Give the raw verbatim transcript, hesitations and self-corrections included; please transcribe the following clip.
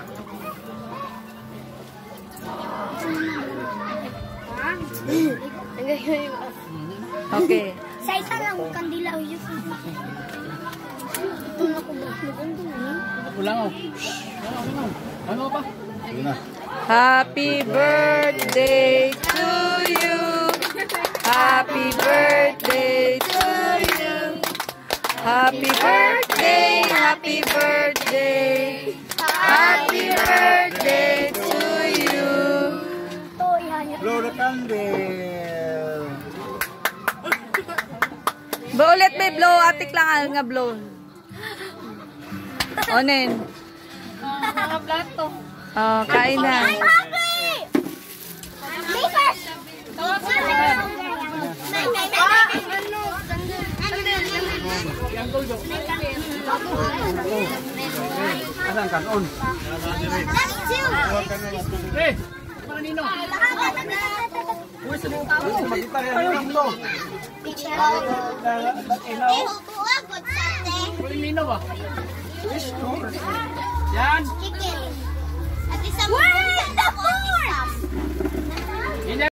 Okay. Sa isa lang kandila yun. Ito na ko ba? Ulang ako. Ano pa? Happy birthday to you. Happy birthday to you. Happy birthday, happy birthday. Happy birthday to you. Blow the candle. Blow ulit, may blow. Atik lang nga blow. Onen. Mga plato. Oh, kain na. I'm hungry! Me first! Asan kanon? Eh, para nino. Uy, sa mga tao. Magkita yan yung ito. Para nino ba? Yan. At isang